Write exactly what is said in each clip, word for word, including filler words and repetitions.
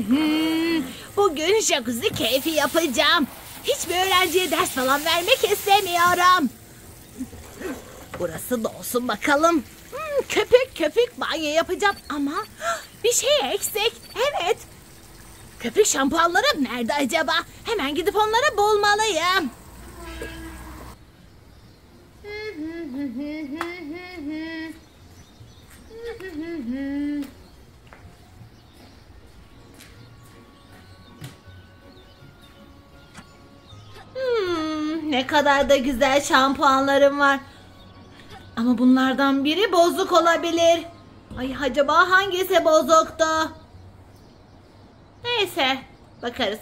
Bugün jacuzzi keyfi yapacağım. Hiçbir öğrenciye ders falan vermek istemiyorum. Burası da olsun bakalım. Hmm, köpük köpük banyo yapacağım ama bir şey eksik. Evet. Köpük şampuanlarım nerede acaba? Hemen gidip onları bulmalıyım. Hmm, ne kadar da güzel şampuanlarım var. Ama bunlardan biri bozuk olabilir. Ay, acaba hangisi bozuktu? Neyse, bakarız.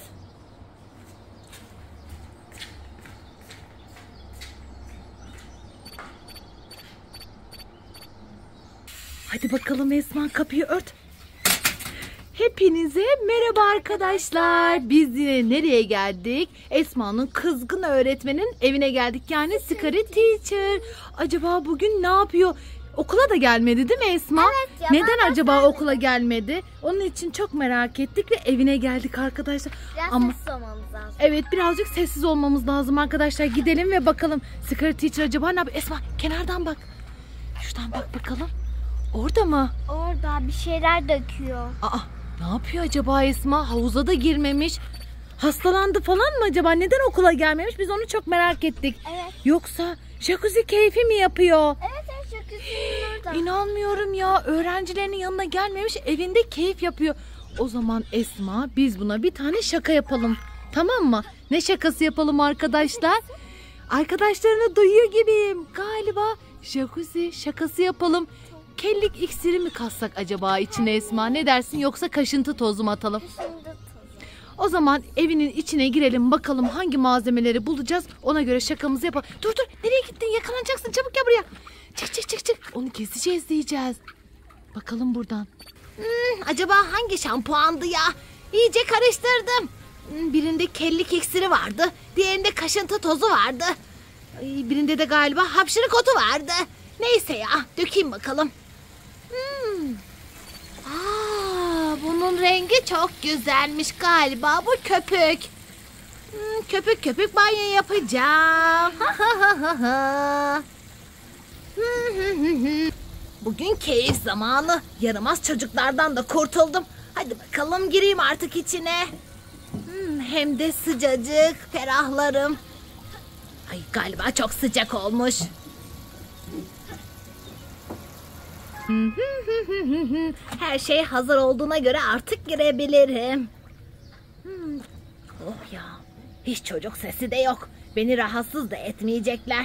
Hadi bakalım Esma, kapıyı ört. Hepinize merhaba arkadaşlar. Biz yine nereye geldik? Esma'nın kızgın öğretmenin evine geldik. Yani Scary Teacher. Acaba bugün ne yapıyor? Okula da gelmedi değil mi Esma? Evet ya, neden acaba gelmedi. Okula gelmedi? Onun için çok merak ettik ve evine geldik arkadaşlar. Biraz Ama sessiz olmamız lazım. Evet, birazcık sessiz olmamız lazım arkadaşlar. Gidelim ve bakalım Scary Teacher acaba ne yapıyor? Esma, kenardan bak. Şuradan bak bakalım. Orada mı? Orada bir şeyler döküyor. Aa, ne yapıyor acaba Esma? Havuza da girmemiş. Hastalandı falan mı acaba? Neden okula gelmemiş? Biz onu çok merak ettik. Evet. Yoksa jacuzzi keyfi mi yapıyor? Evet, evet, jacuzzi'nin orada. İnanmıyorum ya. Öğrencilerinin yanına gelmemiş, evinde keyif yapıyor. O zaman Esma, biz buna bir tane şaka yapalım. Tamam mı? Ne şakası yapalım arkadaşlar? Arkadaşlarını duyuyor gibiyim. Galiba jacuzzi şakası yapalım. Kellik iksiri mi katsak acaba içine Esma? Ne dersin? Yoksa kaşıntı tozu mu atalım? Kaşıntı tozu. O zaman evinin içine girelim, bakalım hangi malzemeleri bulacağız. Ona göre şakamızı yapalım. Dur dur, nereye gittin? Yakalanacaksın, çabuk gel buraya. Çık çık çık çık. Onu keseceğiz diyeceğiz. Bakalım buradan. Hmm, acaba hangi şampuandı ya? İyice karıştırdım. Hmm, birinde kellik iksiri vardı. Diğerinde kaşıntı tozu vardı. Ay, birinde de galiba hapşırık otu vardı. Neyse ya, dökeyim bakalım. Hmm. Aa, bunun rengi çok güzelmiş galiba. Bu köpük. Hmm, köpük köpük banyo yapacağım. Bugün keyif zamanı. Yaramaz çocuklardan da kurtuldum. Hadi bakalım, gireyim artık içine. Hmm, hem de sıcacık, ferahlarım. Ay, galiba çok sıcak olmuş. Her şey hazır olduğuna göre artık girebilirim. Hmm. Oh ya, hiç çocuk sesi de yok. Beni rahatsız da etmeyecekler.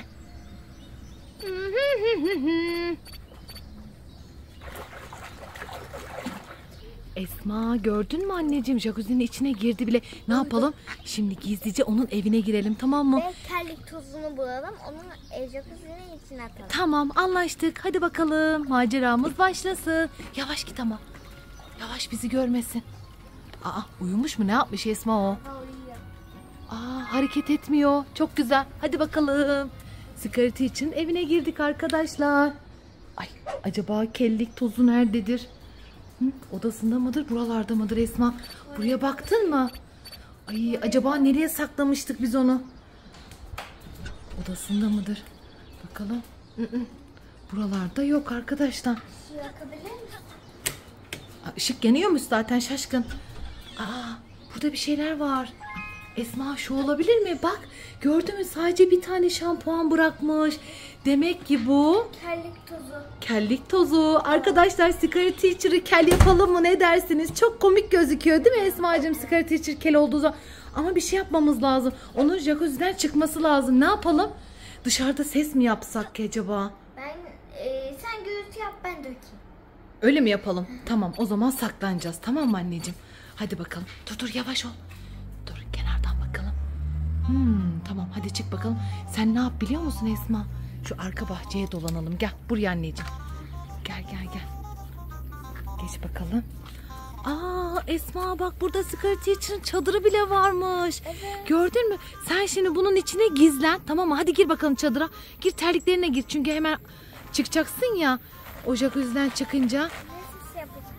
Esma, gördün mü anneciğim? Jacuzzi'nin içine girdi bile. Ne yapalım? Şimdi gizlice onun evine girelim, tamam mı? Ve terlik tozunu bulalım. Onu e, jacuzzi'nin içine atalım. Tamam, anlaştık. Hadi bakalım, maceramız başlasın. Yavaş git ama. Yavaş, bizi görmesin. Aa, uyumuş mu? Ne yapmış Esma o? Aa, hareket etmiyor. Çok güzel. Hadi bakalım. Scary için evine girdik arkadaşlar. Ay, acaba kellik tozu nerededir? Hı, odasında mıdır? Buralarda mıdır Esma? Buraya baktın mı? Ay, acaba nereye saklamıştık biz onu? Odasında mıdır? Bakalım. Hı hı. Buralarda yok arkadaşlar. Su yakabilir misin? Işık yanıyormuş zaten, şaşkın. Aa, burada bir şeyler var. Esma, şu olabilir mi? Bak, gördün mü? Sadece bir tane şampuan bırakmış. Demek ki bu Kellik tozu. kellik tozu. Arkadaşlar, Scary Teacher'ı kel yapalım mı? Ne dersiniz? Çok komik gözüküyor değil mi Esma'cığım? Scary Teacher kel olduğu zaman. Ama bir şey yapmamız lazım. Onun jacuzzi'den çıkması lazım. Ne yapalım? Dışarıda ses mi yapsak ki acaba? Ben e, sen gürültü yap, ben dökeyim. Öyle mi yapalım? Tamam, o zaman saklanacağız. Tamam mı anneciğim? Hadi bakalım. Dur dur, yavaş ol. Dur, kenardan bakalım. Hmm, tamam, hadi çık bakalım. Sen ne yap biliyor musun Esma? Şu arka bahçeye dolanalım. Gel buraya anneciğim. Gel gel gel. Geç bakalım. Aa Esma, bak burada Scary Teacher'ın çadırı bile varmış. Evet. Gördün mü? Sen şimdi bunun içine gizlen, tamam mı? Hadi gir bakalım çadıra. Gir, terliklerine gir çünkü hemen çıkacaksın ya. O jacuzzi'den çıkınca. Ne ses yapacağım?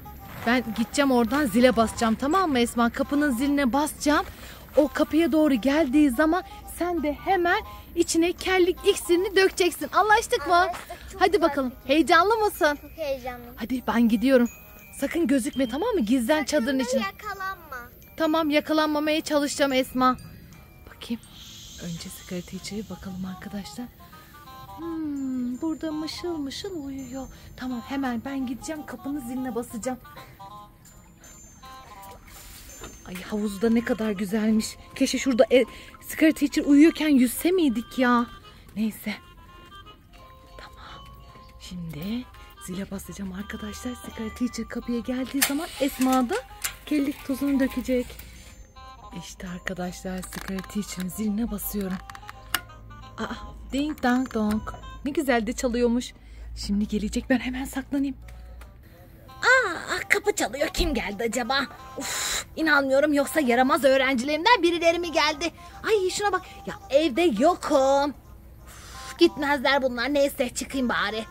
Ben gideceğim oradan zile basacağım, tamam mı Esma? Kapının ziline basacağım. O kapıya doğru geldiği zaman sen de hemen içine kellik iksirini dökeceksin. Anlaştık mı? Anlaştık, çok Hadi güzel bakalım. fikir. Heyecanlı mısın? Çok heyecanlıyım. Hadi ben gidiyorum. Sakın gözükme, tamam mı? Gizlen çadırın Sakın da içine. yakalanma. Tamam, yakalanmamaya çalışacağım Esma. Bakayım. Önce sigara içeri bakalım arkadaşlar. Hmm, burada mışıl mışıl uyuyor. Tamam, hemen ben gideceğim, kapının ziline basacağım. Ay, havuzda ne kadar güzelmiş. Keşke şurada e, sigara teacher uyuyorken yüzse miydik ya? Neyse. Tamam. Şimdi zile basacağım arkadaşlar. Sigara teacher kapıya geldiği zaman Esma da kellik tozunu dökecek. İşte arkadaşlar, sigara teacher'ın ziline basıyorum. Aa, ding dong dong. Ne güzel de çalıyormuş. Şimdi gelecek, ben hemen saklanayım. Aa, kapı çalıyor. Kim geldi acaba? Uf, inanmıyorum, yoksa yaramaz öğrencilerimden birileri mi geldi? Ay şuna bak. Ya evde yokum. Uf, gitmezler bunlar. Neyse, çıkayım bari.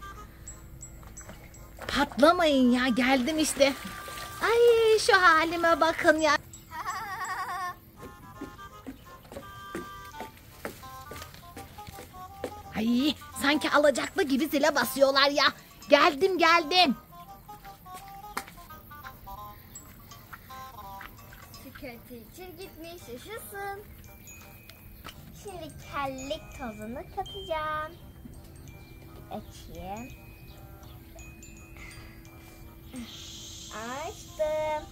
Patlamayın ya, geldim işte. Ay şu halime bakın ya. Ay sanki alacaklı gibi zile basıyorlar ya. Geldim geldim. Sigara teacher gitmiş, yaşasın. Şimdi kellik tozunu katacağım. Açayım. Açtım.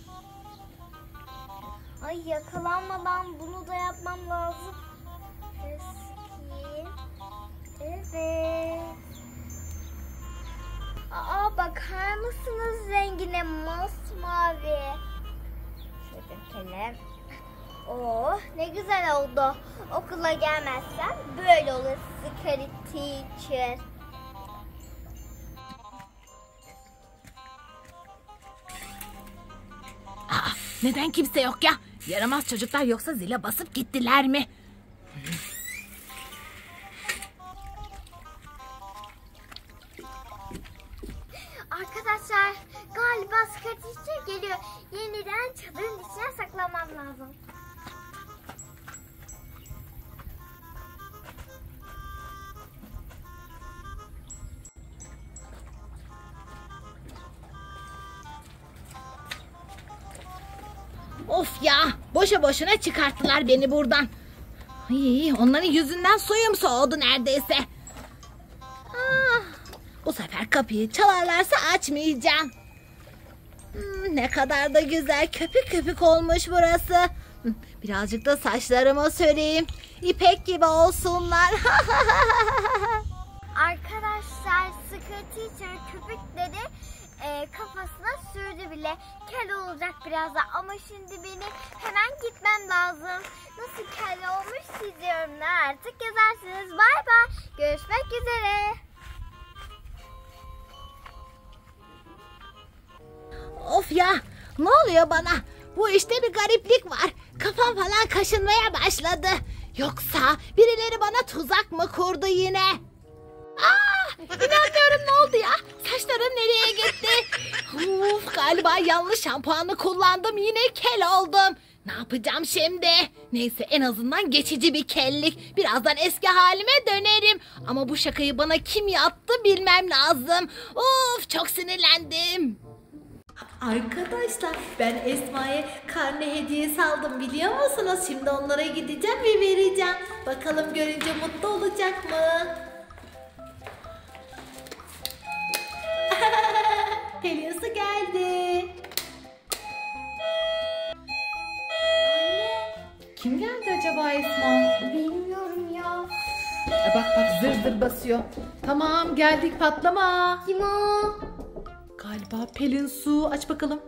Ay, yakalanmadan bunu da yapmam lazım. Sıkayım. Evet. Aa, bakar mısınız rengine, masmavi. Şöyle dökelim. Oh, ne güzel oldu. Okula gelmezsem böyle olur sigara teacher. Aa, neden kimse yok ya? Yaramaz çocuklar, yoksa zile basıp gittiler mi? Arkadaşlar, galiba sigara teacher geliyor. Yeniden çadırın içine saklamam lazım. Of ya, boşa boşuna çıkarttılar beni buradan. Ay, onların yüzünden suyum soğudu neredeyse. Ah, bu sefer kapıyı çalarlarsa açmayacağım. Hmm, ne kadar da güzel, köpük köpük olmuş burası. Hmm, birazcık da saçlarıma süreyim. İpek gibi olsunlar. Arkadaşlar, sigara teacher köpükleri e, kafasına sürdü bile. Kel olacak birazdan ama şimdi benim hemen gitmem lazım. Nasıl kel olmuş siz yorumlar artık yazarsınız. Bay bay. Görüşmek üzere. Of ya, ne oluyor bana? Bu işte bir gariplik var. Kafam falan kaşınmaya başladı. Yoksa birileri bana tuzak mı kurdu yine? Aa, inanmıyorum, ne oldu ya? Saçlarım nereye gitti? Uf, galiba yanlış şampuanı kullandım, yine kel oldum. Ne yapacağım şimdi? Neyse, en azından geçici bir kellik. Birazdan eski halime dönerim. Ama bu şakayı bana kim yaptı bilmem lazım. Uf, çok sinirlendim. Arkadaşlar, ben Esma'ya karne hediyesi aldım, biliyor musunuz? Şimdi onlara gideceğim ve vereceğim. Bakalım görünce mutlu olacak mı? Pelin Su geldi. Anne, Kim geldi acaba Esma? bilmiyorum ya. E bak bak, zır zır basıyor. Tamam, geldik, patlama. Kim o? Galiba Pelin Su. Aç bakalım.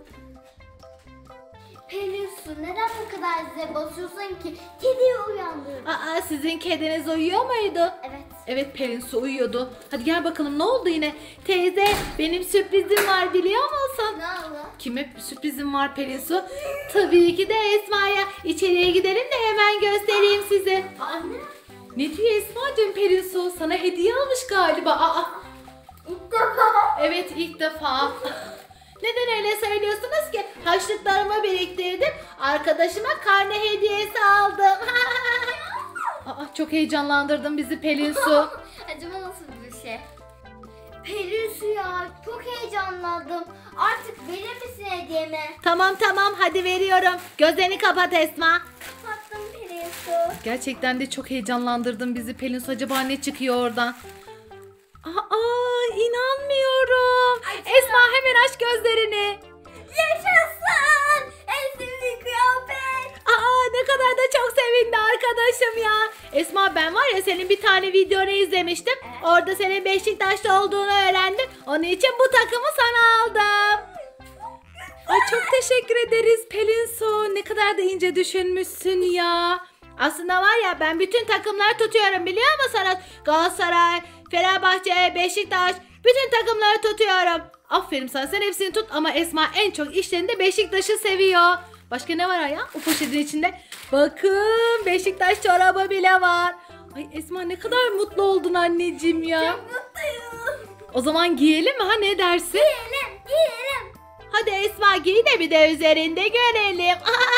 Pelin Su, neden bu kadar size basıyorsun ki? Kediyi uyandırın. Aa, sizin kediniz uyuyor muydu? Evet. Evet, Pelin Su uyuyordu. Hadi gel bakalım, ne oldu yine? Teyze, benim sürprizim var, biliyor musun? Ne oldu? Kime sürprizim var Pelin Su? Tabii ki de Esma'ya. İçeriye gidelim de hemen göstereyim size. Anne. Ne diyor Esma'cığım, Pelin Su? Sana hediye almış galiba. Aa, İlk defa. evet, ilk defa. Neden öyle söylüyorsunuz ki? Harçlıklarımı biriktirdim. Arkadaşıma karne hediyesi aldım. Aa, çok heyecanlandırdın bizi Pelin Su. Acaba nasıl bir şey? Pelin Su ya, çok heyecanlandım. Artık verir misin hediyemi? Tamam tamam hadi veriyorum. Gözlerini kapat Esma. Kapattım Pelin Su. Gerçekten de çok heyecanlandırdın bizi Pelin Su. Acaba ne çıkıyor oradan? Aa, inanmıyorum. Esma hemen aç gözlerini. Yaşasın! En sevdiğim kıyafet. Aa, ne kadar da çok sevindi arkadaşım ya. Esma ben var ya senin bir tane videonu izlemiştim. Evet. Orada senin Beşiktaş'ta olduğunu öğrendim. Onun için bu takımı sana aldım. Ay çok teşekkür ederiz Pelin Su. Ne kadar da ince düşünmüşsün ya. Aslında var ya ben bütün takımları tutuyorum biliyor musunuz? Galatasaray, Fenerbahçe, Beşiktaş bütün takımları tutuyorum. Aferin sana sen hepsini tut ama Esma en çok işlerinde Beşiktaş'ı seviyor. Başka ne var ya o poşetin içinde? Bakın Beşiktaş çorabı bile var. Ay Esma ne kadar mutlu oldun anneciğim ya. Çok mutluyum. O zaman giyelim mi ha ne dersin? Giyelim, giyelim. Hadi Esma giy de bir de üzerinde görelim.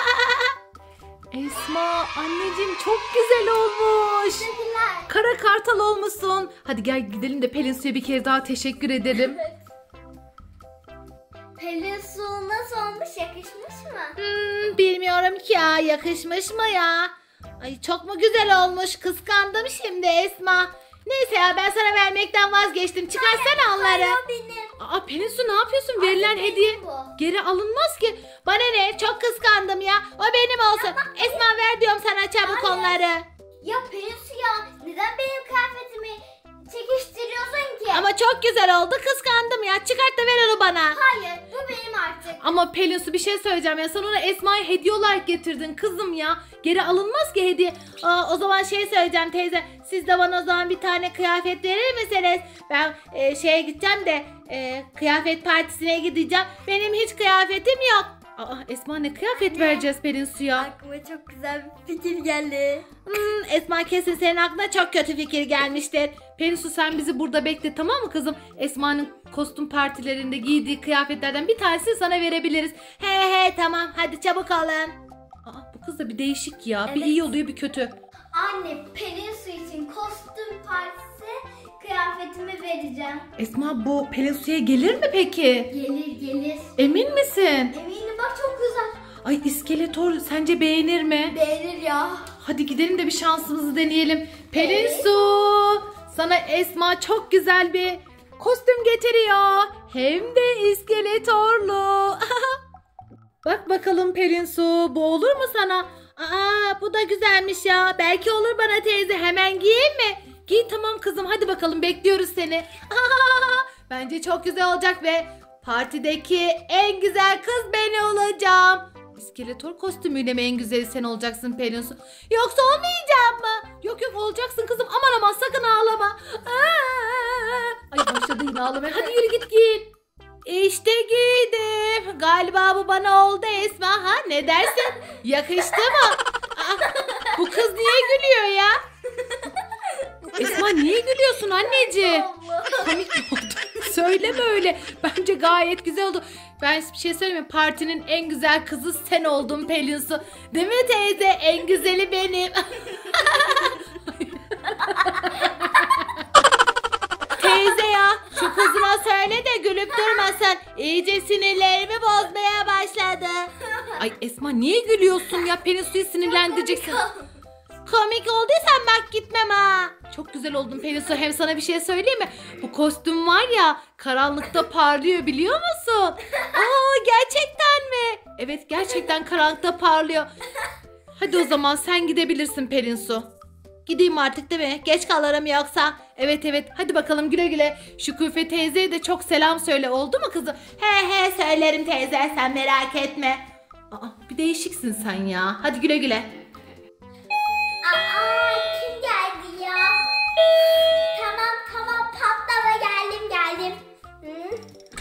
Esma anneciğim çok güzel olmuş. Teşekkürler. Kara kartal olmuşsun. Hadi gel gidelim de Pelin Su'ya bir kere daha teşekkür edelim. Pelin Su nasıl olmuş, yakışmış mı? Hmm, bilmiyorum ki ya yakışmış mı ya? Ay çok mu güzel olmuş kıskandım şimdi Esma. Neyse ya ben sana vermekten vazgeçtim. Çıkarsana onları. Hayır, benim. Aa Pelin Su ne yapıyorsun? Verilen benim hediye bu. geri alınmaz ki. Bana ne? Çok kıskandım ya. O benim olsun. Esma ver diyorum sana çabuk Hayır. onları. Ya Pelin Su ya, neden benim kıyafetimi çekiştiriyorsun ki? Ama çok güzel oldu. Kıskandım ya. Çıkart da ver onu bana. Hayır, bu benim artık. Ama Pelin Su bir şey söyleyeceğim ya. Sen ona Esma'ya hediye olarak getirdin kızım ya. Geri alınmaz ki hediye. Aa, o zaman şey söyleyeceğim teyze. Siz de bana o zaman bir tane kıyafet verir misiniz? Ben e, şeye gideceğim de e, kıyafet partisine gideceğim. Benim hiç kıyafetim yok. Aa, Esma ne kıyafet vereceğiz Pelin Su'ya? Aklıma çok güzel bir fikir geldi. Hmm, Esma kesin senin aklına çok kötü fikir gelmiştir. Pelin Su sen bizi burada bekle tamam mı kızım? Esma'nın kostüm partilerinde giydiği kıyafetlerden bir tanesini sana verebiliriz. He he tamam hadi çabuk olun. Aa, bu kız da bir değişik ya. Bir Evet. iyi oluyor bir kötü. Anne, Pelin Su için kostüm partisi kıyafetimi vereceğim. Esma bu Pelin Su'ya gelir mi peki? Gelir gelir. Emin misin? Eminim, bak çok güzel. Ay İskeletor sence beğenir mi? Beğenir ya. Hadi gidelim de bir şansımızı deneyelim. Pelin Evet. Su, sana Esma çok güzel bir kostüm getiriyor. Hem de iskeletorlu. Bak bakalım Pelin Su, bu olur mu sana? Aa, bu da güzelmiş ya. Belki olur bana teyze. Hemen giyeyim mi? Giy tamam kızım. Hadi bakalım bekliyoruz seni. Aa, bence çok güzel olacak ve partideki en güzel kız ben olacağım. İskeletor kostümüyle mi en güzeli sen olacaksın Pelin Su? Yoksa olmayacağım mı? Yok yok olacaksın kızım. Aman aman sakın ağlama. Aa! Ay başladı yine ağlamaya. Hadi yürü git giyin. İşte giydim. Galiba bu bana oldu Esma ha? Ne dersin? Yakıştı mı? Aa, bu kız niye gülüyor ya? Esma niye gülüyorsun anneciğim? Komik mi oldu? Söyleme öyle. Bence gayet güzel oldu. Ben bir şey söyleyeyim mi? Partinin en güzel kızı sen oldun Pelin Su. Değil mi teyze? En güzeli benim. Teyze ya şu kızına söyle de gülüp durmasın. İyice sinirlerimi bozmaya başladı. Ay Esma niye gülüyorsun ya? Pelin Su'yu sinirlendireceksin. Komik olduysan bak gitmem ha. Çok güzel oldun Pelin Su. Hem sana bir şey söyleyeyim mi? Bu kostüm var ya karanlıkta parlıyor biliyor musun? Aa gerçekten mi? Evet gerçekten karanlıkta parlıyor. Hadi o zaman sen gidebilirsin Pelin Su. Gideyim artık değil mi? Geç kalırım yoksa. Evet evet hadi bakalım güle güle. Şüküfe teyzeye de çok selam söyle oldu mu kızım? He he söylerim teyze sen merak etme. Aa, bir değişiksin sen ya. Hadi güle güle. Aa, kim geldi ya? Tamam tamam patlama, geldim geldim. Hı?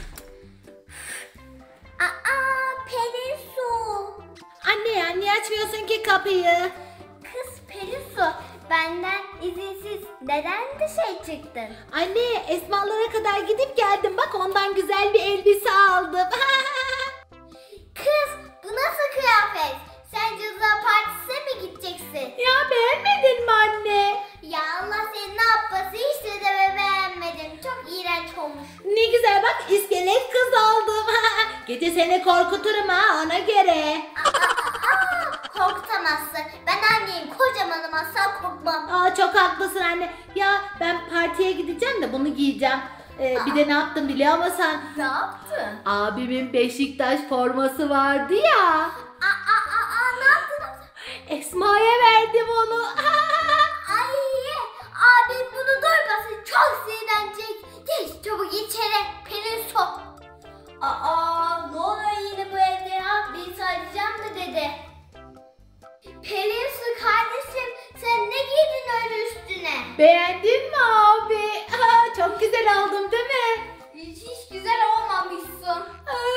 Aa, Pelin Su. Anne ya niye açmıyorsun ki kapıyı? Kız Pelin Su, benden izinsiz neden dışarı çıktın? Anne, Esmalara kadar gidip geldim. Bak ondan güzel bir elbise aldım. Kız bu nasıl kıyafet? Sen cüzdan partisine mi gideceksin? Ya beğenmedin mi anne? Ya Allah seni ne yapması hiç de de beğenmedim. Çok iğrenç olmuş. Ne güzel bak, iskelet kız aldım. Gece seni korkuturum ha, ona göre. Korkutamazsın. Ben anneyim, kocamanım, asla korkmam. Aa, çok haklısın anne. Ya ben partiye gideceğim de bunu giyeceğim. Ee, bir de ne yaptım biliyor musun? Ne yaptın? Abimin Beşiktaş forması vardı ya. Aa, aa, aa, ne yaptın? Esma'ya verdim onu. Ay, abim bunu duymasın, çok sinirlenecek. Geç çabuk içeri, Pelin sok. Aa, ne oluyor yine bu evde ya? Birisi arayacağım mı dedi. Pelin su kardeşim, sen ne giydin öyle üstüne? Beğendin mi abi? Aa, çok güzel oldum değil mi? Hiç, hiç güzel olmamışsın.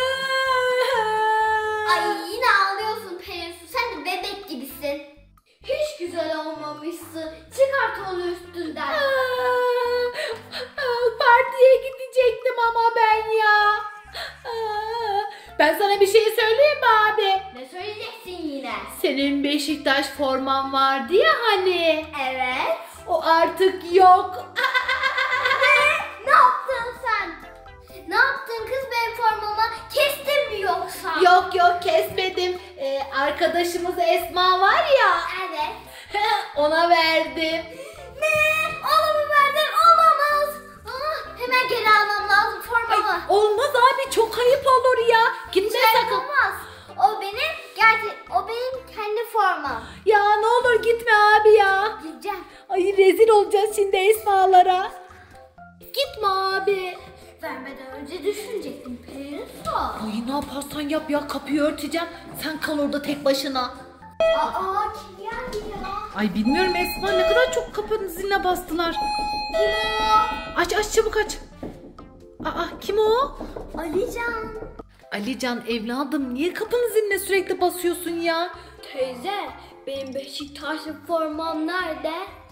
Ay yine ağlıyorsun Pelin su, sen de bebek gibisin. Hiç güzel olmamışsın. Çıkart onu üstünden. Aa, partiye gidecektim ama ben ya. Aa, ben sana bir şey söyleyeyim mi abi? Ne söyleyeceksin yine? Senin Beşiktaş forman vardı ya hani. Evet. O artık yok. Ne yaptın sen? Ne yaptın kız benim formama? Kestin mi yoksa? Yok yok, kesmedim. Ee, arkadaşımız Esma var ya. Evet. Ona verdim. Ne? Ona mı verdin? Olamaz. Aa, hemen geri almam lazım formamı. Olmaz abi, çok ayıp olur ya. Gitme sakın. Olmaz. O benim gerçek, o benim kendi formam. Ya ne olur gitme abi ya. Gideceğim. Ay rezil olacağız şimdi Esmalara. Gitme abi. Vermeden önce düşünecektim Pelin su. Ay ne yaparsan yap ya, kapıyı örteceğim. Sen kal orada tek başına. Aa, kim geldi ya? Ay bilmiyorum Esma, ne kadar çok kapının ziline bastılar. Kim o? Aç aç çabuk aç. Aa, kim o? Alican. Alican evladım, niye kapının ziline sürekli basıyorsun ya? Teyze, benim Beşiktaşlı formam nerede?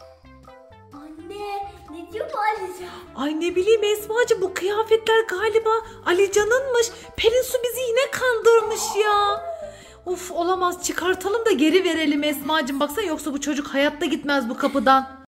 Anne, ne diyor bu Alican? Ay ne bileyim Esmacığım, bu kıyafetler galiba Alican'ınmış. Pelin Su bizi yine kandırmış ya. Of olamaz, çıkartalım da geri verelim Esmacığım, baksana, yoksa bu çocuk hayatta gitmez bu kapıdan.